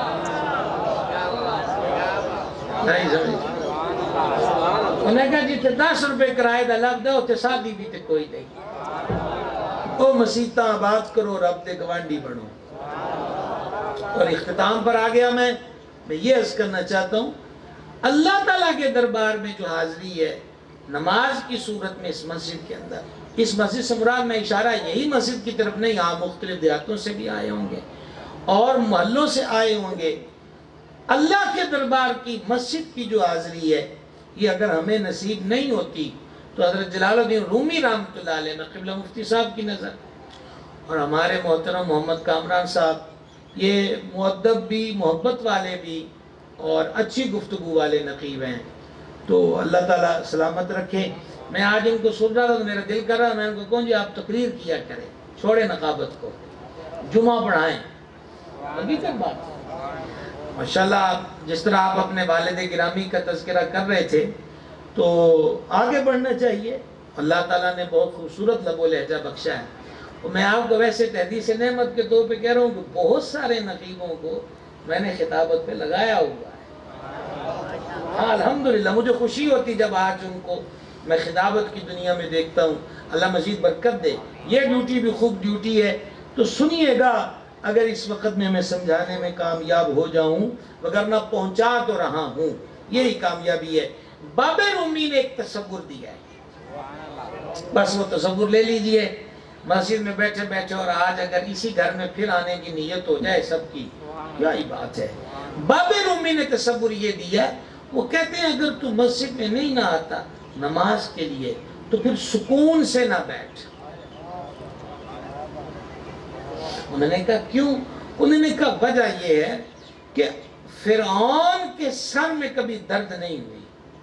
Speaker 1: نہیں سمجھ۔ انہوں نے کہا جتنے 10 روپے کرایہ دا لب دا اتنے سعدی بھی تے کوئی نہیں۔ او مسیتاں آباد کرو، رب دے گوانڈی بنو۔ اور اختتام پر آ گیا میں یہ عرض کرنا چاہتا ہوں، اللہ تعالیٰ کے دربار میں جو حاضری ہے نماز کی صورت میں اس مسجد کے اندر، اس مسجد سے مراد میں اشارہ یہی مسجد کی طرف نہیں، آپ مختلف دیہاتوں سے بھی آئے ہوں گے اور محلوں سے آئے ہوں گے۔ اللہ کے دربار کی مسجد کی جو حاضری ہے یہ اگر ہمیں نصیب نہیں ہوتی تو حضرت جلال الدین رومی رحمۃ اللہ علیہ میں قبلہ مفتی صاحب کی نظر، اور ہمارے محترم محمد کامران صاحب یہ مؤدب بھی، محبت والے بھی اور اچھی گفتگو والے نقیب ہیں، تو اللہ تعالیٰ سلامت رکھے۔ میں آج ان کو سن رہا تھا تو میرا دل کر رہا، میں ان کو کہوں جی آپ تقریر کیا کریں، چھوڑے نقابت کو، جمعہ پڑھائیں۔ حقیقت بات ماشاءاللہ، آپ جس طرح آپ اپنے والد گرامی کا تذکرہ کر رہے تھے تو آگے بڑھنا چاہیے۔ اللہ تعالیٰ نے بہت خوبصورت لب و لہجہ بخشا ہے، اور میں آپ کو ویسے تحدیث نعمت کے طور پہ کہہ رہا ہوں کہ بہت سارے نقیبوں کو میں نے خطابت پہ لگایا ہوا ہے۔ ہاں الحمدللہ، مجھے خوشی ہوتی جب آج ان کو میں خطابت کی دنیا میں دیکھتا ہوں۔ اللہ مزید برکت دے۔ یہ ڈیوٹی بھی خوب ڈیوٹی ہے، تو سنیے گا اگر اس وقت میں سمجھانے میں کامیاب ہو جاؤں، وگرنہ پہنچا تو رہا ہوں، یہی کامیابی ہے۔ باب رومی نے ایک تصور دیا ہے، بس وہ تصور لے لیجئے، مسجد میں بیٹھے بیٹھے، اور آج اگر اسی گھر میں پھر آنے کی نیت ہو جائے سب کی، کیا ہی بات ہے۔ باب رومی نے تصور یہ دیا، وہ کہتے ہیں اگر تو مسجد میں نہیں نہ آتا نماز کے لیے تو پھر سکون سے نہ بیٹھ۔ انہوں نے کہا کیوں؟ انہوں نے کہا وجہ یہ ہے کہ فرعون کے سر میں کبھی درد نہیں ہوئی۔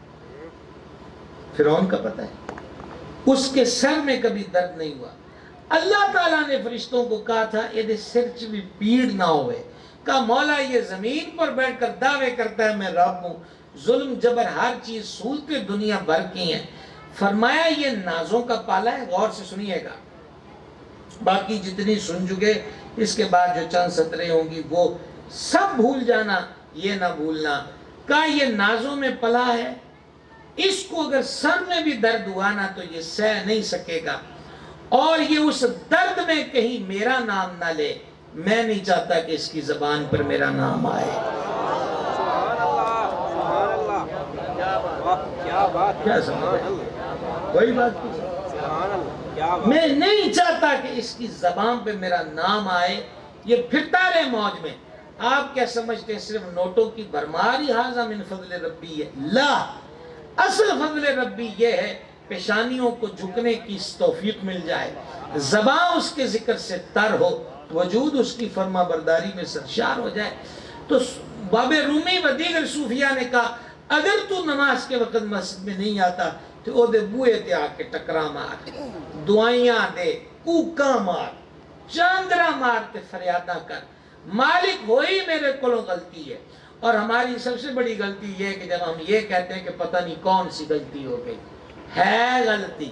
Speaker 1: فرعون کا پتہ ہے، اس کے سر میں کبھی درد نہیں ہوا۔ اللہ تعالیٰ نے فرشتوں کو کہا تھا یہ سر چ بھی پیڑ نہ ہوئے۔ کہا مولا یہ زمین پر بیٹھ کر دعوے کرتا ہے میں رب ہوں، ظلم جبر ہر چیز سہولتیں دنیا بھر کی ہیں۔ فرمایا یہ نازوں کا پالا ہے، غور سے سنیے گا، باقی جتنی سن چکے اس کے بعد جو چند سطریں ہوں گی وہ سب بھول جانا، یہ نہ بھولنا۔ کہا یہ نازوں میں پلا ہے، اس کو اگر سر میں بھی درد ہوا نا تو یہ سہ نہیں سکے گا، اور یہ اس درد میں کہیں میرا نام نہ لے، میں نہیں چاہتا کہ اس کی زبان پر میرا نام آئے۔ کیا سمجھ کوئی بات نہیں، میں نہیں چاہتا کہ اس کی زبان پہ میرا نام آئے۔ یہ پھرتا رہے موج میں۔ آپ کیا سمجھتے ہیں صرف نوٹوں کی بھرمار ہی ھذا من فضل ربی ہے؟ لا، اصل فضل ربی یہ ہے پیشانیوں کو جھکنے کی توفیق مل جائے، زبان اس کے ذکر سے تر ہو، وجود اس کی فرما برداری میں سرشار ہو جائے۔ تو باب رومی و دیگر صوفیاء نے کہا اگر تو نماز کے وقت مسجد میں نہیں آتا تو او دے بوئے تے آ کے ٹکرا مار، دعائیاں دے، کوکاں مار، چاندرا مار تے فریادہ کر، مالک ہوئی میرے کولوں غلطی ہے۔ اور ہماری سب سے بڑی غلطی یہ ہے کہ جب ہم یہ کہتے ہیں کہ پتہ نہیں کون سی غلطی ہو گئی، ہے غلطی،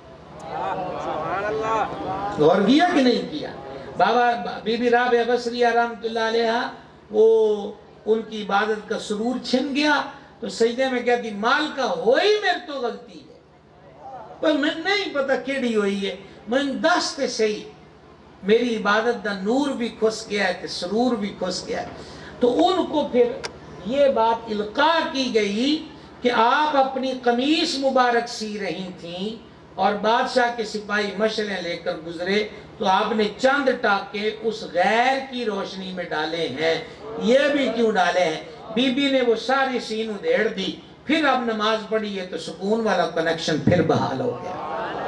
Speaker 1: غور کیا کہ نہیں کیا؟ بابا بی بی رابعہ بصریہ رحمۃ اللہ علیہ، وہ ان کی عبادت کا سرور چھن گیا تو سجدے میں کہتی مال کا ہوئی میرے تو غلطی ہے، پر میں نہیں پتا کیڑی ہوئی ہے، میں دست صحیح میری عبادت دا نور بھی کھس گیا ہے، سرور بھی کھس گیا ہے۔ تو ان کو پھر یہ بات القاء کی گئی کہ آپ اپنی قمیص مبارک سی رہی تھیں اور بادشاہ کے سپاہی مشعلیں لے کر گزرے تو آپ نے چند ٹاکے اس غیر کی روشنی میں ڈالے ہیں۔ یہ بھی کیوں ڈالے ہیں؟ بی بی نے وہ ساری سین ادھیڑ دی، پھر اب نماز پڑھی ہے تو سکون والا کنیکشن پھر بحال ہو گیا۔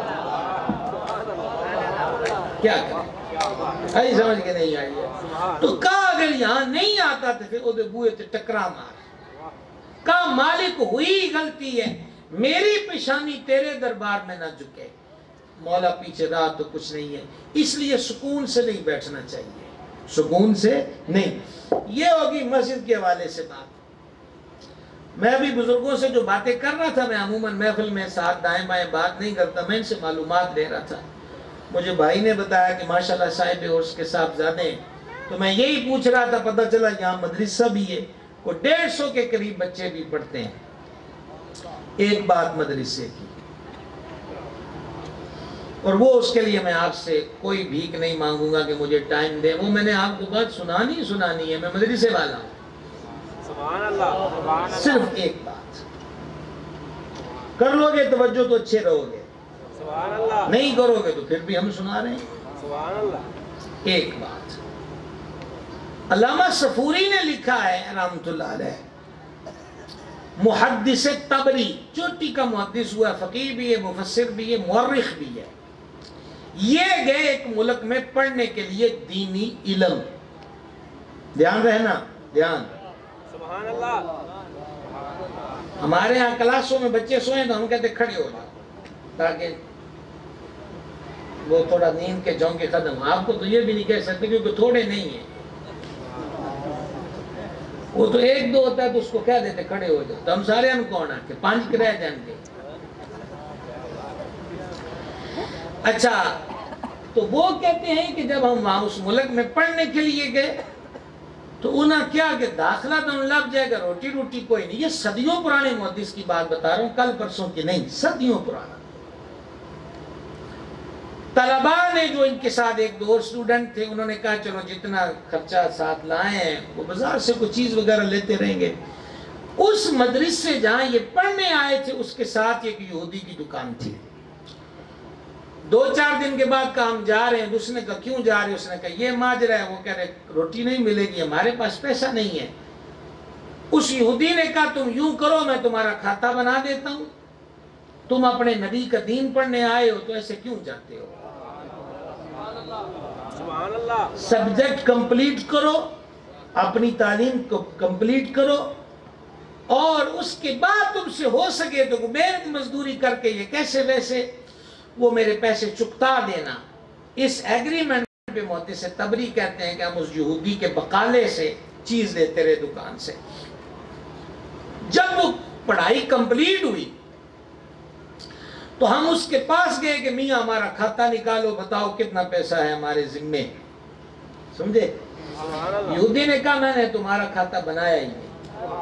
Speaker 1: کیا کریں؟ آئی سمجھ کے نہیں آئی ہے؟ تو کہا اگر یہاں نہیں آتا تو پھر ادھے بوئے تو ٹکرا مار۔ کہا مالک ہوئی غلطی ہے، میری پیشانی تیرے دربار میں نہ جھکے، مولا پیچھے رہا تو کچھ نہیں ہے، اس لیے سکون سے نہیں بیٹھنا چاہیے، سکون سے نہیں۔ یہ ہوگی مسجد کے حوالے سے بات۔ میں بھی بزرگوں سے جو باتیں کر رہا تھا، میں عموماً محفل میں ساتھ دائیں بائیں بات نہیں کرتا، میں ان سے معلومات لے رہا تھا۔ مجھے بھائی نے بتایا کہ ماشاءاللہ صاحب عرس کے صاحبزادے ہیں، تو میں یہی پوچھ رہا تھا، پتہ چلا یہاں مدرسہ بھی ہے، کوئی 150 کے قریب بچے بھی پڑھتے ہیں۔ ایک بات مدرسے کی، اور وہ اس کے لیے میں آپ سے کوئی بھیک نہیں مانگوں گا کہ مجھے ٹائم دے، وہ میں نے آپ کو بات سنانی ہے، میں مدرسے والا ہوں۔ صرف ایک بات کر لو گے توجہ تو اچھے رہو گے، نہیں کرو گے تو پھر بھی ہم سنا رہے ہیں۔ ایک بات علامہ صفوری نے لکھا ہے رحمۃ اللہ علیہ، محدث تبری، چوٹی کا محدث ہوا، فقیہ بھی ہے، مفسر بھی ہے، مورخ بھی ہے۔ یہ گئے ایک ملک میں پڑھنے کے لیے دینی علم. دھیان رہنا، دھیان.
Speaker 2: سبحان اللہ.
Speaker 1: ہمارے ہاں کلاسوں میں بچے سوئیں تو ہم کہتے کھڑے ہو جاؤ تاکہ وہ تھوڑا نیند کے جھونکے ختم. آپ کو تو یہ بھی نہیں کہہ سکتے کیونکہ تھوڑے نہیں ہیں. وہ تو ایک دو ہوتا ہے تو اس کو کہہ دیتے کھڑے ہو جاؤ. تو ہم سارے ہم کون آ کے 5 رہ جائیں گے. اچھا، تو وہ کہتے ہیں کہ جب ہم وہاں اس ملک میں پڑھنے کے لیے گئے تو انہیں کیا کہ داخلہ تو لگ جائے گا، روٹی روٹی کوئی نہیں. یہ صدیوں پرانے محدث کی بات بتا رہا ہوں، کل پرسوں کی نہیں، صدیوں پرانا. طلباء نے جو ان کے ساتھ ایک دو اور اسٹوڈنٹ تھے، انہوں نے کہا چلو جتنا خرچہ ساتھ لائے ہیں وہ بازار سے کوئی چیز وغیرہ لیتے رہیں گے. اس مدرسے سے جہاں یہ پڑھنے آئے تھے اس کے ساتھ ایک یہودی کی دکان تھی. 2-4 دن کے بعد کہا ہم جا رہے ہیں. اس نے کہا کیوں جا رہے ہیں؟ اس نے کہا یہ ماجرا ہے. وہ کہہ رہے روٹی نہیں ملے گی، ہمارے پاس پیسہ نہیں ہے. اس یہودی نے کہا تم یوں کرو، میں تمہارا کھاتا بنا دیتا ہوں، تم اپنے نبی کا دین پڑھنے آئے ہو تو ایسے کیوں جاتے ہو؟
Speaker 2: سبحان اللہ.
Speaker 1: سبجیکٹ کمپلیٹ کرو، اپنی تعلیم کو کمپلیٹ کرو، اور اس کے بعد تم سے ہو سکے تو محنت مزدوری کر کے یہ کیسے ویسے وہ میرے پیسے چکتا دینا. اس ایگریمنٹ پہ محدث تبری کہتے ہیں کہ ہم اس یہودی کے بقالے سے چیز لیتے رہے دکان سے. جب وہ پڑھائی کمپلیٹ ہوئی تو ہم اس کے پاس گئے کہ میاں ہمارا کھاتا نکالو، بتاؤ کتنا پیسہ ہے ہمارے ذمے. سمجھے؟ یہودی نے کہا میں نے تمہارا کھاتا بنایا ہی نہیں.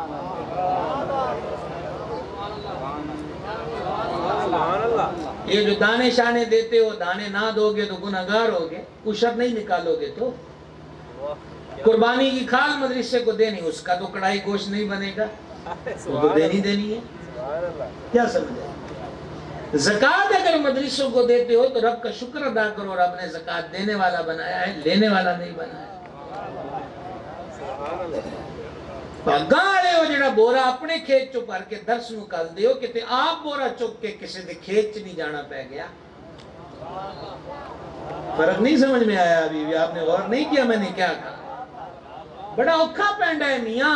Speaker 1: یہ جو دانے شانے دیتے ہو، دانے نہ دو گے تو گناہگار ہوگے، عشر نہیں نکالو گے تو. قربانی کی کھال مدرسے کو دینی، اس کا تو کڑھائی گوشت نہیں بنے گا، وہ تو دینی ہے. کیا سمجھے؟ زکوٰۃ اگر مدرسوں کو دیتے ہو تو رب کا شکر ادا کرو، رب نے زکوٰۃ دینے والا بنایا ہے، لینے والا نہیں بنایا. گاڑے ہو جڑا بورا اپنے کھیت چو بھر کے درس نو کل دیو کہ تے آپ بورا چک کے کسی دے کھیت چ نہیں جانا پہ گیا. فرق نہیں سمجھ میں آیا ابھی بھی؟ آپ نے غور نہیں کیا میں نے کیا کہا؟ بڑا اوکھا پینڈا ہے میاں،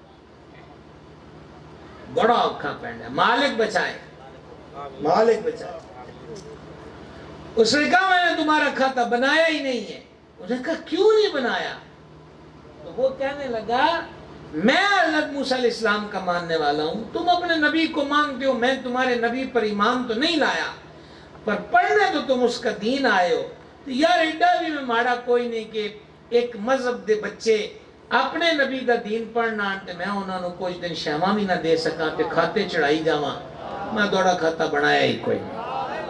Speaker 1: بڑا اوکھا پینڈا ہے. مالک بچائے، مالک بچائے. اس نے کہا میں نے تمہارا کھاتا بنایا ہی نہیں ہے. اس نے کہا کیوں نہیں بنایا؟ تو وہ کہنے لگا میں حضرت موسیٰ علیہ السلام کا ماننے والا ہوں، تم اپنے نبی کو مانتے ہو، میں تمہارے نبی پر ایمان تو نہیں لایا، پر پڑھنے تو تم اس کا دین آئے ہو. تو یار ایڈا بھی میں ماڑا کوئی نہیں کہ ایک مذہب دے بچے اپنے نبی دا دین پڑھنا آنتے میں انہوں نے کچھ دن شہمہ بھی نہ دے سکا تے کھاتے چڑھائی جاواں. میں دوڑا کھاتا بنایا ہی کوئی نہیں.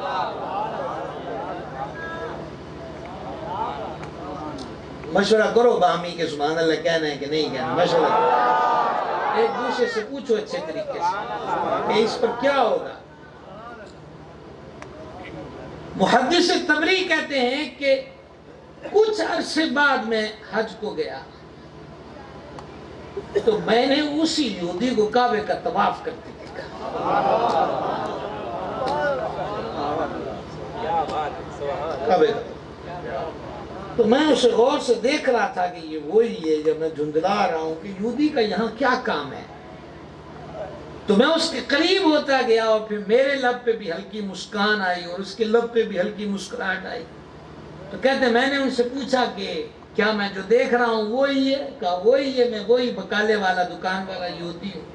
Speaker 1: مشورہ کرو باہمی کہ سبحان اللہ کہنا ہے کہ نہیں کہنا. مشورہ کرو، ایک دوسرے سے پوچھو اچھے طریقے سے کہ اس پر کیا ہوگا. محدث تبری کہتے ہیں کہ کچھ عرصے بعد میں حج کو گیا تو میں نے اسی یہودی کو کعبے کا طواف کرتے دیکھا. کعبے کا. تو میں اسے غور سے دیکھ رہا تھا کہ یہ وہی ہے. جب میں دھندلا رہا ہوں کہ یہودی کا یہاں کیا کام ہے تو میں اس کے قریب ہوتا گیا اور پھر میرے لب پہ بھی ہلکی مسکان آئی اور اس کے لب پہ بھی ہلکی مسکراہٹ آئی. تو کہتے میں نے ان سے پوچھا کہ کیا میں جو دیکھ رہا ہوں وہی ہے؟ کہا وہی ہے، میں وہی بکالے والا دکان والا یہودی ہوں.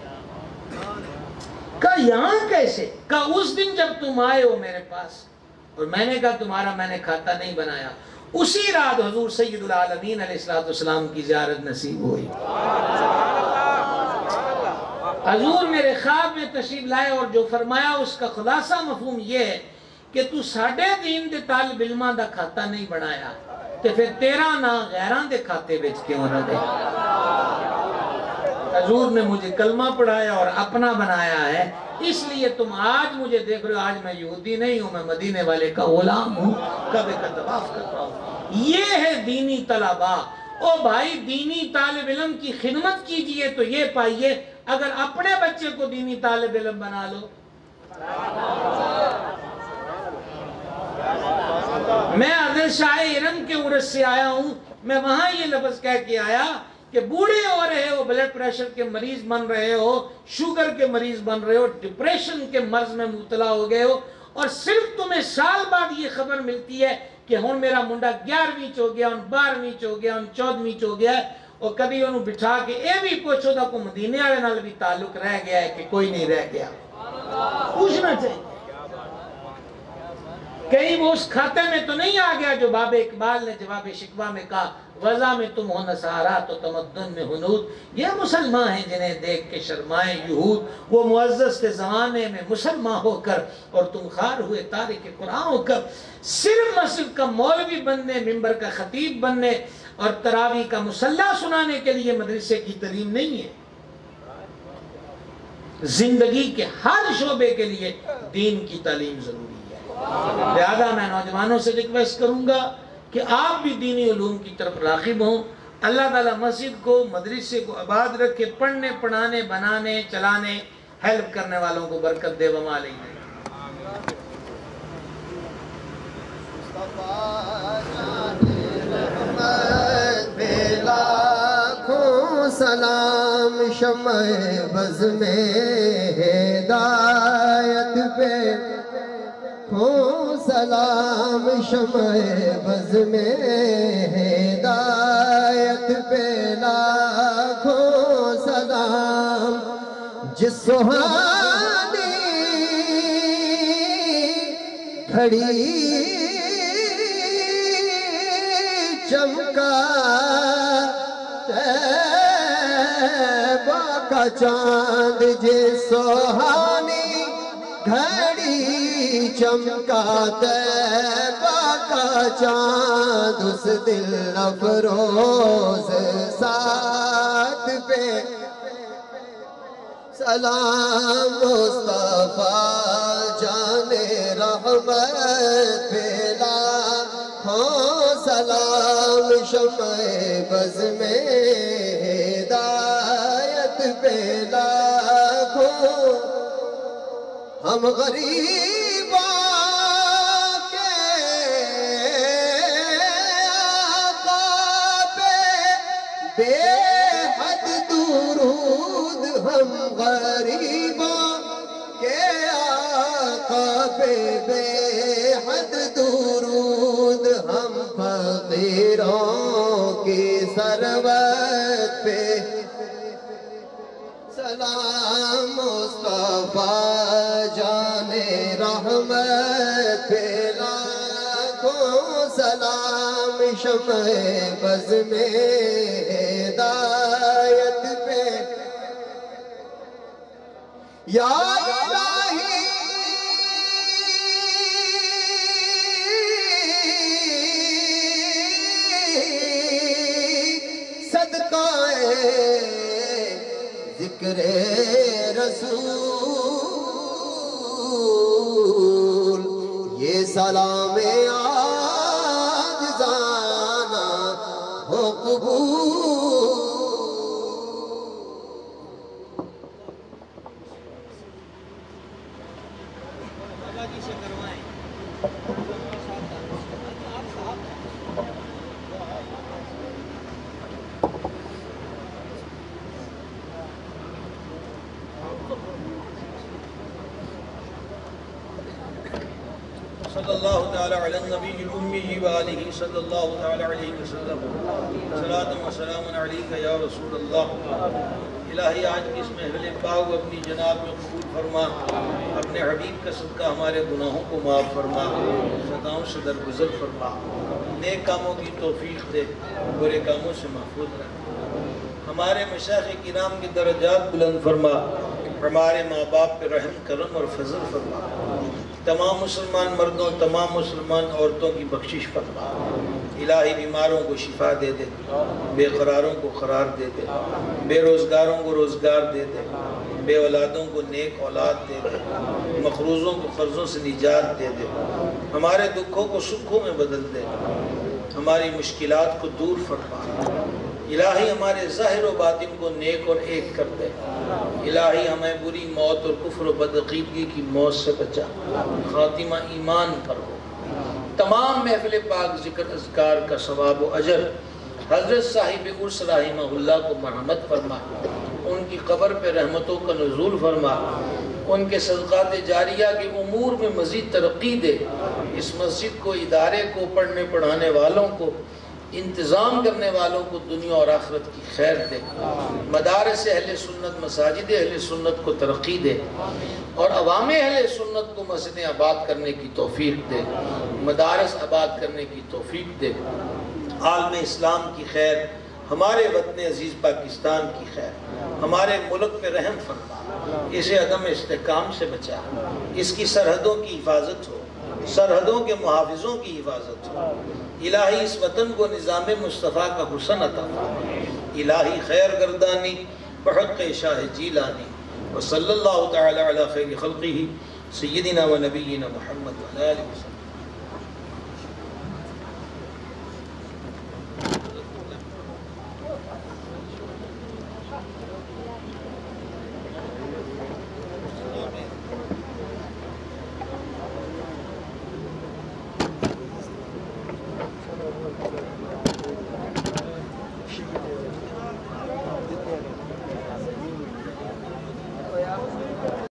Speaker 1: کہا یہاں کیسے؟ کہا اس دن جب تم آئے ہو میرے پاس اور میں نے کہا تمہارا میں نے کھاتا نہیں بنایا، اسی رات حضور سید العالمین علیہ السلام کی زیارت نصیب ہوئی. حضور میرے خواب میں تشریف لائے اور جو فرمایا اس کا خلاصہ مفہوم یہ ہے کہ تو ساڑھے دین دے طالب علماں دا کھاتا نہیں بنایا تو پھر تیرا نہ غیران دے کھاتے بیچ کیوں نہ دے. حضور نے مجھے کلمہ پڑھایا اور اپنا بنایا ہے، اس لیے تم آج مجھے دیکھ رہے ہو. آج میں یہودی نہیں ہوں، میں مدینے والے کا غلام ہوں، کعبے کا طواف کر رہا ہوں. یہ ہے دینی طلباء. او بھائی دینی طالب علم کی خدمت کیجئے تو یہ پائیے، اگر اپنے بچے کو دینی طالب علم بنا لو میں عادل شاہ ارم کے عرس سے آیا ہوں، میں وہاں یہ لفظ کہہ کے آیا کہ بوڑھے ہو رہے ہو، بلڈ پریشر کے مریض بن رہے ہو، شوگر کے مریض بن رہے ہو، ڈپریشن کے مرض میں مبتلا ہو گئے ہو، اور صرف تمہیں سال بعد یہ خبر ملتی ہے کہ ہن میرا منڈا 11ویں چ ہو گیا، ہن 12ویں چ ہو گیا، ہن 14ویں چ ہو گیا، اور کبھی انہوں بٹھا کے اے بھی پوچھو دا کو مدینے والے نال بھی تعلق رہ گیا ہے کہ کوئی نہیں رہ گیا؟ پوچھنا چاہیے. کہیں وہ اس کھاتے میں تو نہیں آ گیا جو باب اقبال نے جواب شکوہ میں کہا وضع میں تم ہو نصارہ تو تمدن میں ہنود. یہ مسلمان ہیں جنہیں دیکھ کے شرمائے یہود، وہ معزز کے زمانے میں مسلمان ہو کر اور تم خار ہوئے تارک قرآن ہو کر. صرف مسجد کا مولوی بننے، ممبر کا خطیب بننے اور تراویح کا مصلی سنانے کے لیے مدرسے کی تعلیم نہیں ہے. زندگی کے ہر شعبے کے لیے دین کی تعلیم ضروری ہے. لہذا میں نوجوانوں سے ریکویسٹ کروں گا کہ آپ بھی دینی علوم کی طرف راغب ہوں. اللہ تعالیٰ مسجد کو، مدرسے کو آباد رکھے، پڑھنے، پڑھانے، بنانے، چلانے، ہیلپ کرنے والوں کو برکت دے. وما علینا.
Speaker 3: لاکھوں سلام شمع بز میں ہدایت پہ، سلام شمع بز میں ہدایت پہ، لاکھوں سلام جس سہانی گھڑی چمکا طیبہ کا چاند، جس سہانی گھڑی چمکا طیبہ کا چاند، اس دل افروز ساتھ پہ سلام مصطفیٰ جان رحمت پہ، لاکھوں سلام شمع بز میں ہدایت پہ، لاکھوں ہم غریبوں کے آقا پہ بے حد درود، ہم غریبوں کے آقا پہ بے حد درود، ہم فقیروں کی ثروت پہ سلام مصطفیٰ جان رحمت پہ، لاکھوں سلام شمع بز میں ہدایت پہ. یا الہی صدقہ ذکر رسول، یہ سلام عاجزانہ ہو قبول.
Speaker 1: صلی اللہ تعالی علی النبی الامی وآلہ صلی اللہ تعالی علیہ وسلم. صلاۃ و سلام علیکہ یا رسول اللہ. الہی آج کی اس محفل پاک اپنی جناب میں قبول فرما، اپنے حبیب کا صدقہ ہمارے گناہوں کو معاف فرما، خطاؤں سے درگزر فرما، نیک کاموں کی توفیق دے، برے کاموں سے محفوظ رکھ. ہمارے مشائخ کرام کی درجات بلند فرما، ہمارے ماں باپ پہ رحم کرم اور فضل فرما. تمام مسلمان مردوں، تمام مسلمان عورتوں کی بخشش فرما. الہی بیماروں کو شفا دے دے، بے قراروں کو قرار دے دے، بے روزگاروں کو روزگار دے دے، بے اولادوں کو نیک اولاد دے دے، مقروضوں کو قرضوں سے نجات دے دے. ہمارے دکھوں کو سکھوں میں بدل دے، ہماری مشکلات کو دور فرما. الہی ہمارے ظاہر و باطن کو نیک اور ایک کر دے. الہی ہمیں بری موت اور کفر و بدعقیدگی کی موت سے بچا، خاتمہ ایمان پر ہو. تمام محفل پاک ذکر اذکار کا ثواب و اجر حضرت صاحب عرس رحمہ اللہ کو مرحمت فرما، ان کی قبر پہ رحمتوں کا نزول فرما، ان کے صدقات جاریہ کے امور میں مزید ترقی دے، اس مسجد کو، ادارے کو، پڑھنے پڑھانے والوں کو، انتظام کرنے والوں کو دنیا اور آخرت کی خیر دے، مدارس اہل سنت، مساجد اہل سنت کو ترقی دے، اور عوام اہل سنت کو مسجدیں آباد کرنے کی توفیق دے، مدارس آباد کرنے کی توفیق دے، عالم اسلام کی خیر، ہمارے وطن عزیز پاکستان کی خیر، ہمارے ملک پہ رحم فرما، اسے عدم استحکام سے بچا، اس کی سرحدوں کی حفاظت ہو، سرحدوں کے محافظوں کی حفاظت ہو، الہی اس وطن کو نظام مصطفیٰ کا حسن عطا فرما، الہی خیر گردانی بحق شاہ جیلانی، وصلی اللہ تعالی علی خیر خلقہ سیدنا و نبینا محمد و علیہ وسلم۔